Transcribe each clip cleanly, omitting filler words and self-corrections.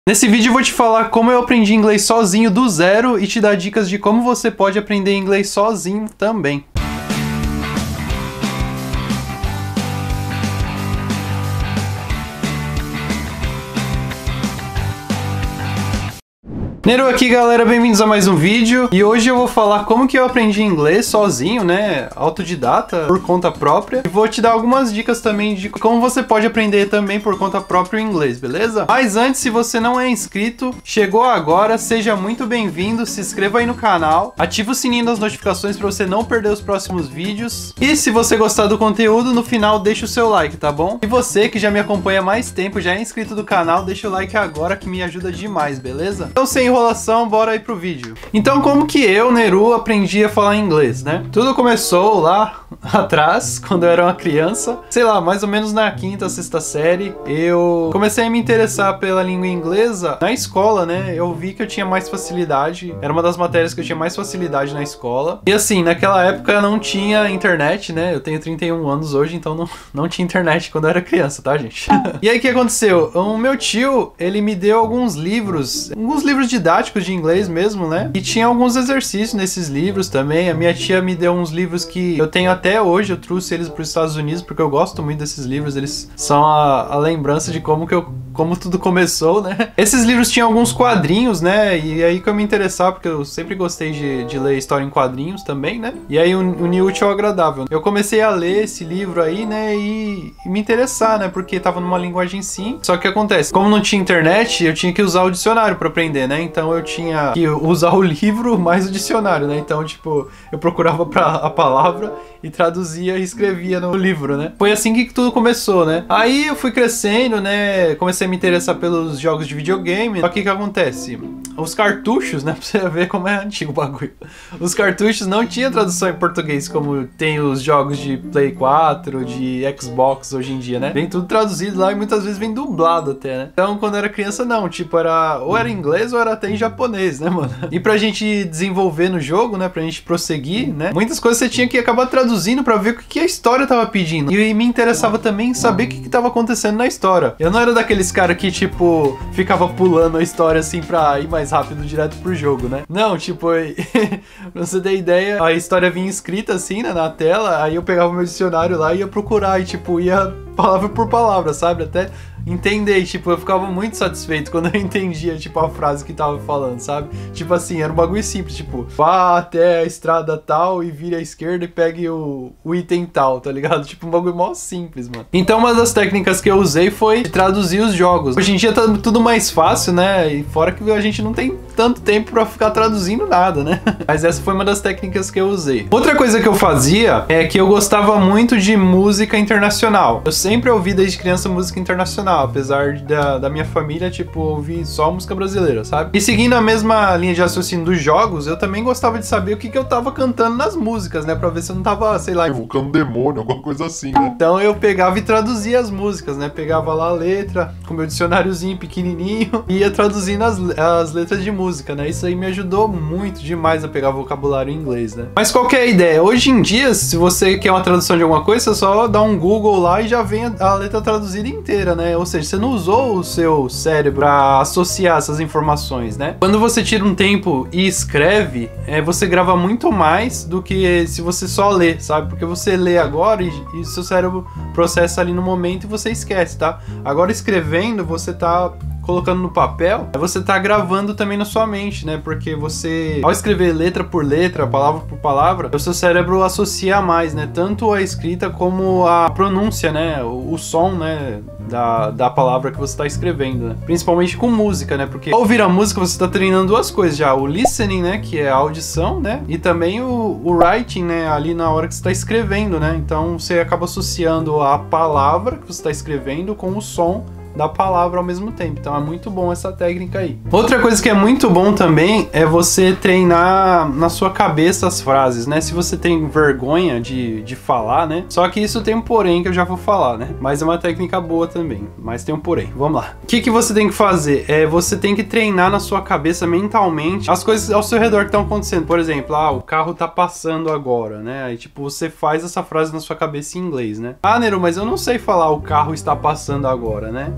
Nesse vídeo eu vou te falar como eu aprendi inglês sozinho do zero e te dar dicas de como você pode aprender inglês sozinho também. Neru aqui, galera, bem-vindos a mais um vídeo. E hoje eu vou falar como que eu aprendi inglês sozinho, né, autodidata, por conta própria. E vou te dar algumas dicas também de como você pode aprender também por conta própria o inglês, beleza? Mas antes, se você não é inscrito, chegou agora, seja muito bem-vindo, se inscreva aí no canal, ativa o sininho das notificações para você não perder os próximos vídeos. E se você gostar do conteúdo, no final deixa o seu like, tá bom? E você que já me acompanha há mais tempo, já é inscrito do canal, deixa o like agora que me ajuda demais, beleza? Então, sem enrolação, bora aí pro vídeo. Então, como que eu, Neru, aprendi a falar inglês, né? Tudo começou lá atrás, quando eu era uma criança, sei lá, mais ou menos na quinta, sexta série, eu comecei a me interessar pela língua inglesa na escola, né? Eu vi que eu tinha mais facilidade, era uma das matérias que eu tinha mais facilidade na escola. E assim, naquela época não tinha internet, né? Eu tenho 31 anos hoje, então não tinha internet quando eu era criança, tá, gente? E aí, o que aconteceu? O meu tio, ele me deu alguns livros didáticos de inglês mesmo, né? E tinha alguns exercícios nesses livros também. A minha tia me deu uns livros que eu tenho até hoje, eu trouxe eles para os Estados Unidos porque eu gosto muito desses livros, eles são a lembrança de como tudo começou, né? Esses livros tinham alguns quadrinhos, né? E aí que eu me interessava, porque eu sempre gostei de ler história em quadrinhos também, né? E aí unir útil ao agradável. Eu comecei a ler esse livro aí, né? E me interessar, né? Porque tava numa linguagem simples. Só que acontece, como não tinha internet, eu tinha que usar o dicionário para aprender, né? Então eu tinha que usar o livro mais o dicionário, né? Então, tipo, eu procurava a palavra e traduzia e escrevia no livro, né? Foi assim que tudo começou, né? Aí eu fui crescendo, né? Comecei a me interessar pelos jogos de videogame. Só que o que acontece? Os cartuchos, né? Pra você ver como é antigo o bagulho. Os cartuchos não tinham tradução em português como tem os jogos de Play 4, de Xbox hoje em dia, né? Vem tudo traduzido lá e muitas vezes vem dublado até, né? Então, quando eu era criança, não. Tipo, ou era inglês ou era até em japonês, né, mano? E pra gente desenvolver no jogo, né? Pra gente prosseguir, né? Muitas coisas você tinha que acabar traduzindo pra ver o que a história tava pedindo. E me interessava também em saber o que tava acontecendo na história. Eu não era daqueles caras que, tipo, ficava pulando a história assim pra ir mais rápido direto pro jogo, né? Não, tipo, pra você ter ideia, a história vinha escrita assim, né, na tela, aí eu pegava o meu dicionário lá e ia procurar e, tipo, ia palavra por palavra, sabe? Até entender, e, tipo, eu ficava muito satisfeito quando eu entendia, tipo, a frase que tava falando, sabe? Tipo assim, era um bagulho simples, tipo, vá até a estrada tal e vire à esquerda e pegue o item tal, tá ligado? Tipo, um bagulho mó simples, mano. Então, uma das técnicas que eu usei foi traduzir os jogos. Hoje em dia tá tudo mais fácil, né? E fora que a gente não tem tanto tempo pra ficar traduzindo nada, né? Mas essa foi uma das técnicas que eu usei. Outra coisa que eu fazia é que eu gostava muito de música internacional. Eu sempre ouvi desde criança música internacional, apesar da minha família, tipo, ouvir só música brasileira, sabe? E seguindo a mesma linha de raciocínio dos jogos, eu também gostava de saber o que eu tava cantando nas músicas, né? Pra ver se eu não tava, sei lá, invocando demônio, alguma coisa assim, né? Então eu pegava e traduzia as músicas, né? Pegava lá a letra, com meu dicionáriozinho pequenininho, e ia traduzindo as letras de música, né? Isso aí me ajudou muito demais a pegar vocabulário em inglês, né? Mas qual que é a ideia? Hoje em dia, se você quer uma tradução de alguma coisa, você só dá um Google lá e já vem a letra traduzida inteira, né? Ou seja, você não usou o seu cérebro para associar essas informações, né? Quando você tira um tempo e escreve, você grava muito mais do que se você só lê, sabe? Porque você lê agora e seu cérebro processa ali no momento e você esquece, tá? Agora escrevendo, você tá colocando no papel, você tá gravando também na sua mente, né? Porque você, ao escrever letra por letra, palavra por palavra, o seu cérebro associa mais, né? Tanto a escrita como a pronúncia, né? O som, né? Da palavra que você tá escrevendo, né? Principalmente com música, né? Porque ao ouvir a música, você tá treinando duas coisas já. O listening, né? Que é a audição, né? E também o writing, né? Ali na hora que você tá escrevendo, né? Então, você acaba associando a palavra que você tá escrevendo com o som da palavra ao mesmo tempo. Então é muito bom essa técnica aí. Outra coisa que é muito bom também é você treinar na sua cabeça as frases, né? Se você tem vergonha de falar, né? Só que isso tem um porém que eu já vou falar, né? Mas é uma técnica boa também. Mas tem um porém. Vamos lá. O que você tem que fazer? Você tem que treinar na sua cabeça mentalmente as coisas ao seu redor que estão acontecendo. Por exemplo, o carro tá passando agora, né? Aí tipo, você faz essa frase na sua cabeça em inglês, né? Neru, mas eu não sei falar o carro está passando agora, né?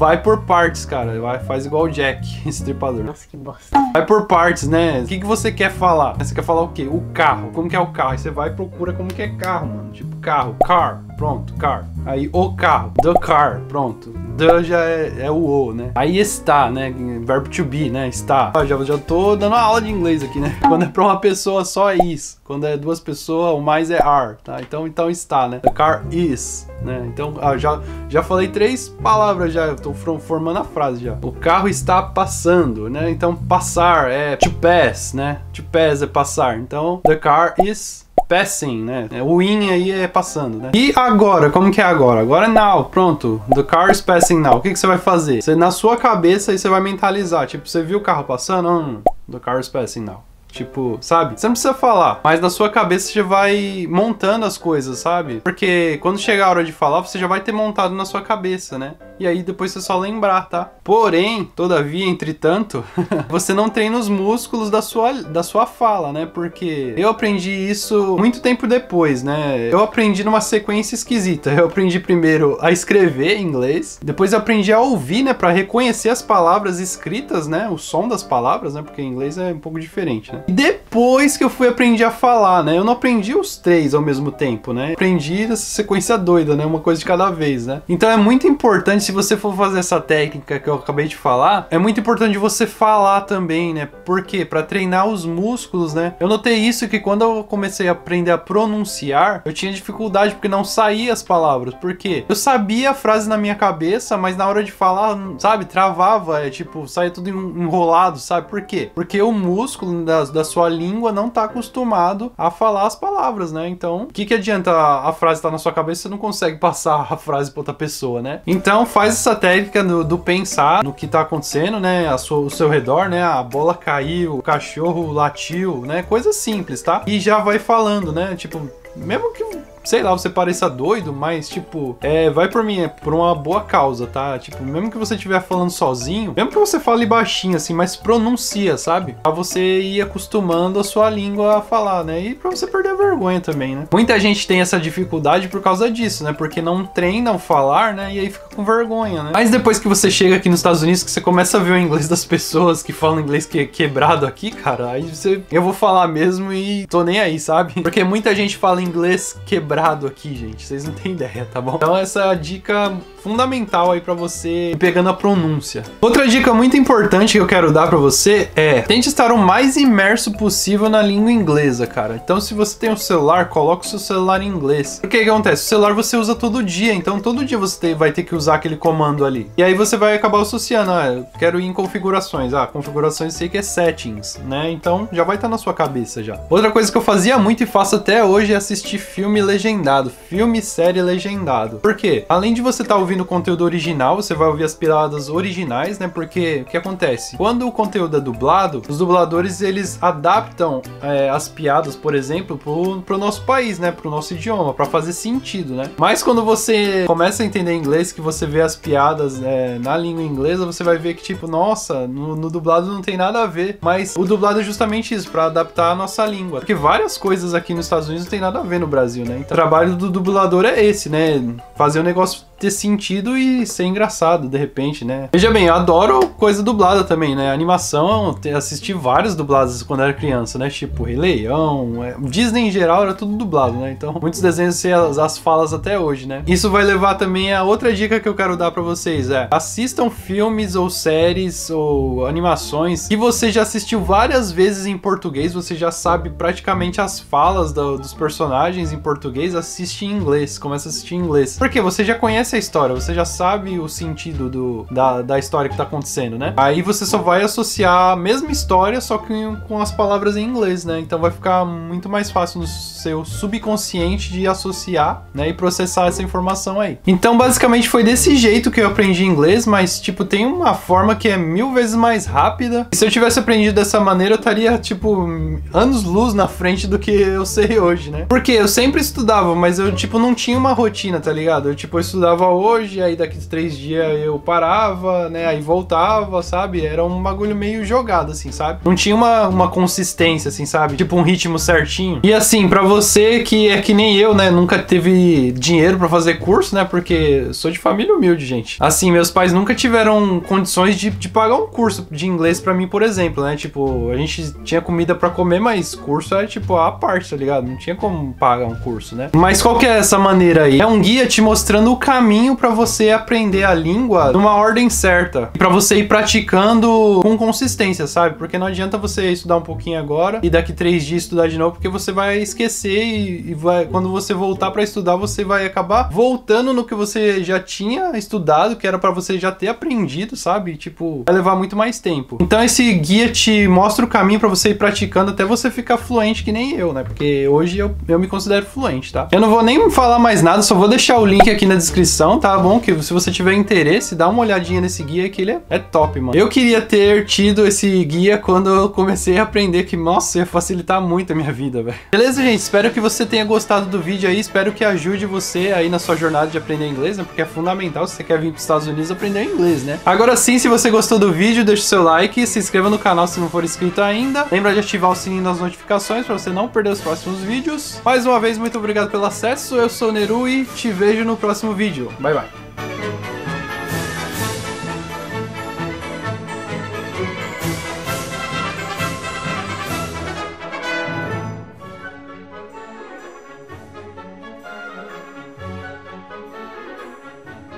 vai por partes, cara. Faz igual o Jack, estripador. Nossa, que bosta. Vai por partes, né? O que você quer falar? Você quer falar o quê? O carro. Como que é o carro? Aí você vai e procura como que é carro, mano. Tipo, carro. Car. Pronto, car. Aí, o carro. The car. Pronto. The já é o, né? Aí está, né? Verbo to be, né? Está. Já tô dando uma aula de inglês aqui, né? Quando é pra uma pessoa só é is. Quando é duas pessoas, o mais é are, tá? Então está, né? The car is, né? Então, já falei 3 palavras já. Eu tô formando a frase já. O carro está passando, né? Então, passar é to pass, né? To pass é passar. Então, the car is passing, né? O in aí é passando, né? E agora? Como que é agora? Agora é now, pronto. The car is passing now. O que você vai fazer? Você, na sua cabeça, aí você vai mentalizar. Tipo, você viu o carro passando? The car is passing now. Tipo, sabe? Você não precisa falar, mas na sua cabeça você já vai montando as coisas, sabe? Porque quando chegar a hora de falar, você já vai ter montado na sua cabeça, né? E aí depois você só lembrar, tá? Porém, todavia, entretanto, você não treina os músculos da sua fala, né? Porque eu aprendi isso muito tempo depois, né? Eu aprendi numa sequência esquisita. Eu aprendi primeiro a escrever em inglês, depois eu aprendi a ouvir, né? Pra reconhecer as palavras escritas, né? O som das palavras, né? Porque em inglês é um pouco diferente, né? E depois que eu aprendi a falar, né? Eu não aprendi os 3 ao mesmo tempo, né? Aprendi essa sequência doida, né? Uma coisa de cada vez, né? Então é muito importante, se você for fazer essa técnica que eu acabei de falar, é muito importante você falar também, né? Por quê? Pra treinar os músculos, né? Eu notei isso que quando eu comecei a aprender a pronunciar, eu tinha dificuldade porque não saía as palavras. Por quê? Eu sabia a frase na minha cabeça, mas na hora de falar, sabe? Travava, tipo, saía tudo enrolado, sabe? Por quê? Porque o músculo da sua língua não tá acostumado a falar as palavras, né? Então, o que adianta a frase estar na sua cabeça se você não consegue passar a frase pra outra pessoa, né? Então, faz essa técnica do pensar no que tá acontecendo, né? O seu redor, né? A bola caiu, o cachorro latiu, né? Coisa simples, tá? E já vai falando, né? Tipo, mesmo que, sei lá, você pareça doido, mas, tipo, vai por mim, é por uma boa causa, tá? Tipo, mesmo que você estiver falando sozinho, mesmo que você fale baixinho, assim, mas pronuncia, sabe? Pra você ir acostumando a sua língua a falar, né? E pra você perder a vergonha também, né? Muita gente tem essa dificuldade por causa disso, né? Porque não treinam falar, né? E aí fica com vergonha, né? Mas depois que você chega aqui nos Estados Unidos, que você começa a ver o inglês das pessoas que falam inglês quebrado aqui, cara, aí eu vou falar mesmo e tô nem aí, sabe? Porque muita gente fala inglês quebrado aqui, gente. Vocês não têm ideia, tá bom? Então essa é a dica fundamental aí pra você ir pegando a pronúncia. Outra dica muito importante que eu quero dar pra você é: tente estar o mais imerso possível na língua inglesa, cara. Então se você tem um celular, coloque o seu celular em inglês. Porque o que acontece? O celular você usa todo dia, então todo dia você vai ter que usar aquele comando ali. E aí você vai acabar associando, eu quero ir em configurações. Configurações sei que é settings, né? Então já vai estar na sua cabeça já. Outra coisa que eu fazia muito e faço até hoje é assistir filme legendado, filme e série legendado. Por quê? Além de você estar ouvindo o conteúdo original, você vai ouvir as piadas originais, né? Porque o que acontece? Quando o conteúdo é dublado, os dubladores eles adaptam as piadas, por exemplo, pro nosso país, né? Pro nosso idioma, pra fazer sentido, né? Mas quando você começa a entender inglês, que você vê as piadas na língua inglesa, você vai ver que, tipo, nossa, no dublado não tem nada a ver. Mas o dublado é justamente isso, pra adaptar a nossa língua. Porque várias coisas aqui nos Estados Unidos não tem nada a ver no Brasil, né? Então, o trabalho do dublador é esse, né? Fazer o negócio ter sentido e ser engraçado, de repente, né? Veja bem, eu adoro coisa dublada também, né? Animação, assisti várias dubladas quando era criança, né? Tipo, Rei Leão, Disney em geral era tudo dublado, né? Então, muitos desenhos têm as falas até hoje, né? Isso vai levar também a outra dica que eu quero dar pra vocês, assistam filmes ou séries ou animações que você já assistiu várias vezes em português, você já sabe praticamente as falas dos personagens em português, assiste em inglês, começa a assistir em inglês. Porque você já conhece a história, você já sabe o sentido da história que tá acontecendo, né? Aí você só vai associar a mesma história, só que com as palavras em inglês, né? Então vai ficar muito mais fácil no seu subconsciente de associar, né? E processar essa informação aí. Então, basicamente, foi desse jeito que eu aprendi inglês, mas, tipo, tem uma forma que é 1000 vezes mais rápida. E se eu tivesse aprendido dessa maneira, eu estaria, tipo, anos-luz na frente do que eu sei hoje, né? Porque eu sempre estudava, mas eu, tipo, não tinha uma rotina, tá ligado? Eu, tipo, eu estudava estudava hoje, aí daqui 3 dias eu parava, né? Aí voltava, sabe? Era um bagulho meio jogado, assim, sabe? Não tinha uma consistência, assim, sabe? Tipo um ritmo certinho. E assim, pra você que é que nem eu, né? Nunca teve dinheiro pra fazer curso, né? Porque eu sou de família humilde, gente. Assim, meus pais nunca tiveram condições de pagar um curso de inglês pra mim, por exemplo, né? Tipo, a gente tinha comida pra comer, mas curso era tipo a parte, tá ligado? Não tinha como pagar um curso, né? Mas qual que é essa maneira aí? É um guia te mostrando o caminho pra você aprender a língua numa ordem certa. Pra você ir praticando com consistência, sabe? Porque não adianta você estudar um pouquinho agora e daqui 3 dias estudar de novo, porque você vai esquecer e vai, quando você voltar pra estudar, você vai acabar voltando no que você já tinha estudado, que era pra você já ter aprendido, sabe? Tipo, vai levar muito mais tempo. Então esse guia te mostra o caminho pra você ir praticando até você ficar fluente que nem eu, né? Porque hoje eu me considero fluente, tá? Eu não vou nem falar mais nada, só vou deixar o link aqui na descrição, tá bom? Que se você tiver interesse, dá uma olhadinha nesse guia que ele é top, mano. Eu queria ter tido esse guia quando eu comecei a aprender, que, nossa, ia facilitar muito a minha vida, velho. Beleza, gente? Espero que você tenha gostado do vídeo aí, espero que ajude você aí na sua jornada de aprender inglês, né? Porque é fundamental se você quer vir para os Estados Unidos aprender inglês, né? Agora sim, se você gostou do vídeo, deixa o seu like, se inscreva no canal se não for inscrito ainda. Lembra de ativar o sininho das notificações para você não perder os próximos vídeos. Mais uma vez, muito obrigado pelo acesso. Eu sou o Neru e te vejo no próximo vídeo. Bye, bye.